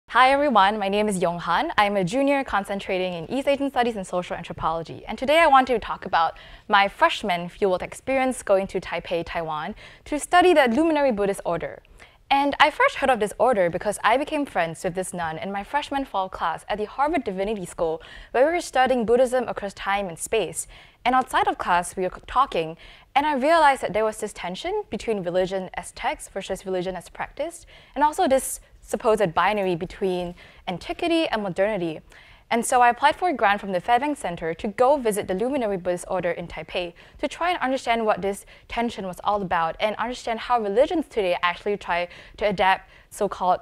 Hi everyone, my name is Yong. I'm a junior concentrating in East Asian Studies and Social Anthropology. And today I want to talk about my freshman fieldwork experience going to Taipei, Taiwan to study the Luminary Buddhist order. And I first heard of this order because I became friends with this nun in my freshman fall class at the Harvard Divinity School, where we were studying Buddhism across time and space. And outside of class, we were talking, and I realized that there was this tension between religion as text versus religion as practice, and also this supposed binary between antiquity and modernity. And so I applied for a grant from the Fairbank Center to go visit the Luminary Buddhist order in Taipei to try and understand what this tension was all about and understand how religions today actually try to adapt so-called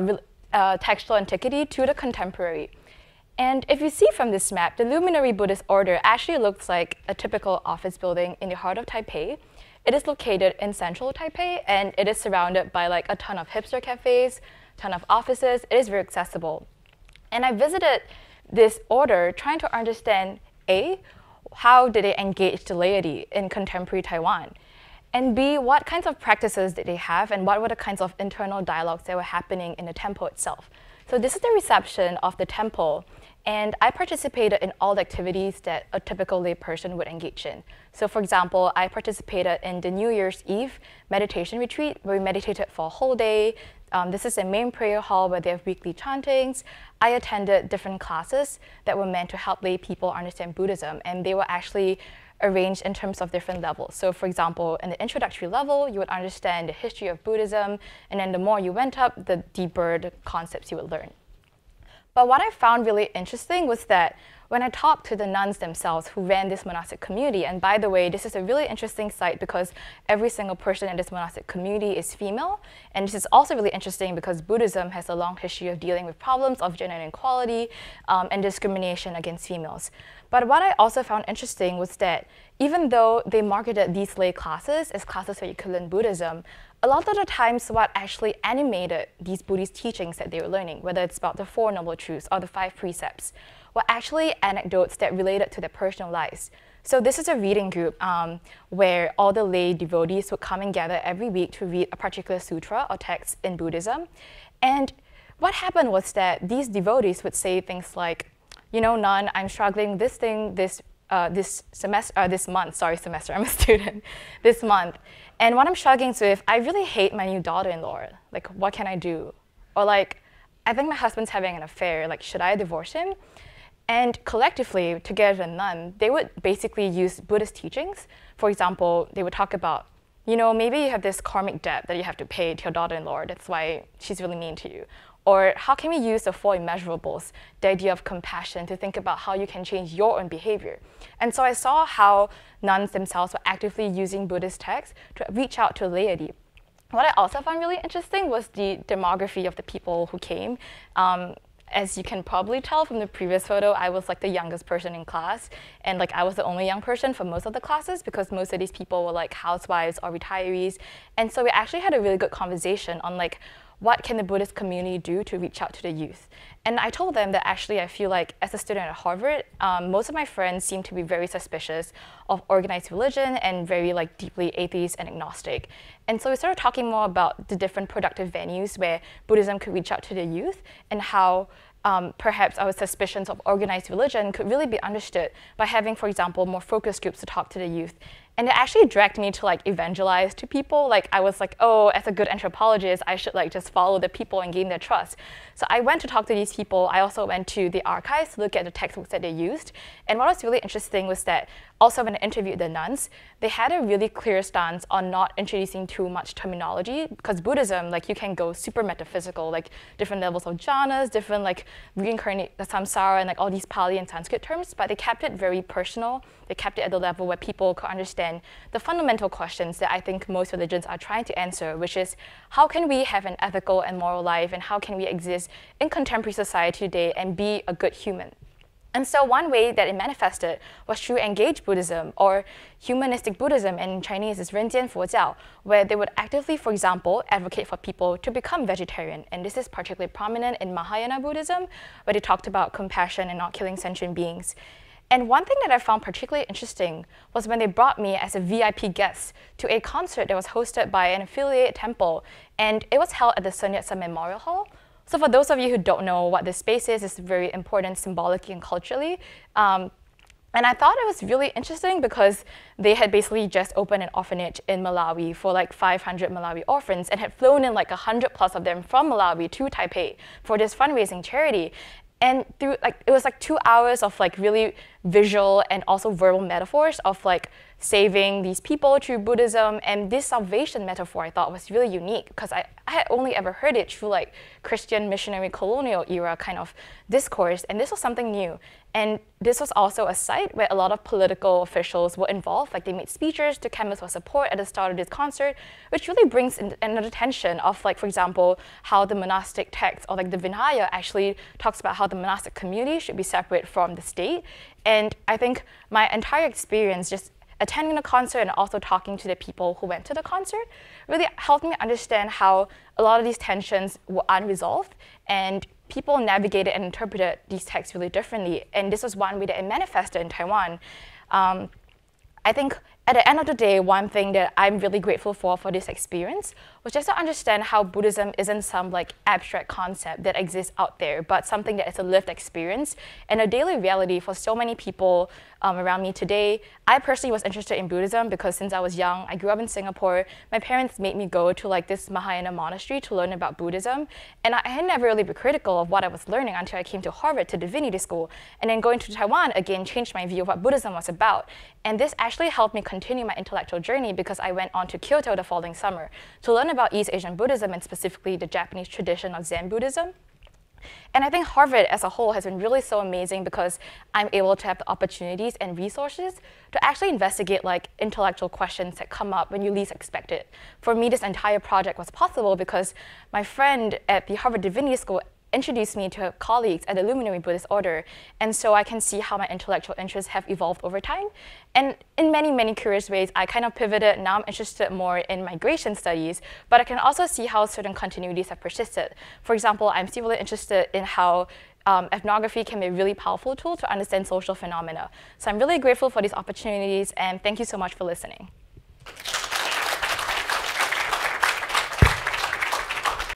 textual antiquity to the contemporary. And if you see from this map, the Luminary Buddhist order actually looks like a typical office building in the heart of Taipei. It is located in central Taipei, and it is surrounded by like a ton of hipster cafes, ton of offices. It is very accessible. And I visited this order trying to understand, A, how did they engage the laity in contemporary Taiwan? And B, what kinds of practices did they have, and what were the kinds of internal dialogues that were happening in the temple itself? So this is the reception of the temple, and I participated in all the activities that a typical lay person would engage in. So for example, I participated in the New Year's Eve meditation retreat, where we meditated for a whole day. This is a main prayer hall where they have weekly chantings. I attended different classes that were meant to help lay people understand Buddhism, and they were actually arranged in terms of different levels. So for example, in the introductory level, you would understand the history of Buddhism, and then the more you went up, the deeper the concepts you would learn. But what I found really interesting was that when I talked to the nuns themselves who ran this monastic community, and by the way, this is a really interesting site because every single person in this monastic community is female, and this is also really interesting because Buddhism has a long history of dealing with problems of gender inequality and discrimination against females. But what I also found interesting was that even though they marketed these lay classes as classes where you could learn Buddhism, a lot of the times what actually animated these Buddhist teachings that they were learning, whether it's about the Four Noble Truths or the 5 precepts, were actually anecdotes that related to their personal lives. So this is a reading group where all the lay devotees would come and gather every week to read a particular sutra or text in Buddhism. And what happened was that these devotees would say things like, you know, nun, I'm struggling this month, I'm a student, this month. And what I'm struggling with, I really hate my new daughter-in-law. Like, what can I do? Or like, I think my husband's having an affair. Like, should I divorce him? And collectively, together as a nun, they would basically use Buddhist teachings. For example, they would talk about, you know, maybe you have this karmic debt that you have to pay to your daughter-in-law. That's why she's really mean to you. Or how can we use the 4 immeasurables, the idea of compassion, to think about how you can change your own behavior? And so I saw how nuns themselves were actively using Buddhist texts to reach out to laity. What I also found really interesting was the demography of the people who came. As you can probably tell from the previous photo, I was like the youngest person in class, and like I was the only young person for most of the classes because most of these people were like housewives or retirees. And so we actually had a really good conversation on like, what can the Buddhist community do to reach out to the youth? And I told them that actually I feel like as a student at Harvard, most of my friends seem to be very suspicious of organized religion and very like deeply atheist and agnostic. And so we started talking more about the different productive venues where Buddhism could reach out to the youth and how perhaps our suspicions of organized religion could really be understood by having, for example, more focus groups to talk to the youth. And it actually dragged me to like evangelize to people. Like I was like, oh, as a good anthropologist, I should like just follow the people and gain their trust. So I went to talk to these people. I also went to the archives to look at the textbooks that they used. And what was really interesting was that also when I interviewed the nuns, they had a really clear stance on not introducing too much terminology, because Buddhism, like you can go super metaphysical, like different levels of jhanas, different like reincarnate the samsara and like all these Pali and Sanskrit terms, but they kept it very personal. They kept it at the level where people could understand the fundamental questions that I think most religions are trying to answer, which is how can we have an ethical and moral life, and how can we exist in contemporary society today and be a good human? And so one way that it manifested was through engaged Buddhism, or humanistic Buddhism, and in Chinese is 人间佛教, where they would actively, for example, advocate for people to become vegetarian. And this is particularly prominent in Mahayana Buddhism, where they talked about compassion and not killing sentient beings. And one thing that I found particularly interesting was when they brought me as a VIP guest to a concert that was hosted by an affiliate temple, and it was held at the Sun Yat-sen Memorial Hall, So for those of you who don't know what this space is, it's very important symbolically and culturally. And I thought it was really interesting because they had basically just opened an orphanage in Malawi for like 500 Malawi orphans and had flown in like 100+ of them from Malawi to Taipei for this fundraising charity. And through it was like 2 hours of like really visual and also verbal metaphors of like saving these people through Buddhism. And this salvation metaphor I thought was really unique because I had only ever heard it through like Christian missionary colonial era kind of discourse. And this was something new. And this was also a site where a lot of political officials were involved. Like they made speeches to canvas for support at the start of this concert, which really brings in another tension of like, for example, how the monastic text or like the Vinaya actually talks about how the monastic community should be separate from the state. And I think my entire experience just attending the concert and also talking to the people who went to the concert really helped me understand how a lot of these tensions were unresolved and people navigated and interpreted these texts really differently. And this was one way that it manifested in Taiwan. I think at the end of the day, one thing that I'm really grateful for this experience was just to understand how Buddhism isn't some like abstract concept that exists out there, but something that is a lived experience and a daily reality for so many people around me today. I personally was interested in Buddhism because since I was young, I grew up in Singapore. My parents made me go to like this Mahayana monastery to learn about Buddhism. And I had never really been critical of what I was learning until I came to Harvard to divinity school. And then going to Taiwan again changed my view of what Buddhism was about. And this actually helped me continue my intellectual journey because I went on to Kyoto the following summer to learn about East Asian Buddhism and specifically the Japanese tradition of Zen Buddhism. And I think Harvard as a whole has been really so amazing because I'm able to have the opportunities and resources to actually investigate like intellectual questions that come up when you least expect it. For me, this entire project was possible because my friend at the Harvard Divinity School introduced me to her colleagues at the Luminary Buddhist order, and so I can see how my intellectual interests have evolved over time. And in many, many curious ways, I kind of pivoted. Now I'm interested more in migration studies, but I can also see how certain continuities have persisted. For example, I'm still really interested in how ethnography can be a really powerful tool to understand social phenomena. So I'm really grateful for these opportunities, and thank you so much for listening.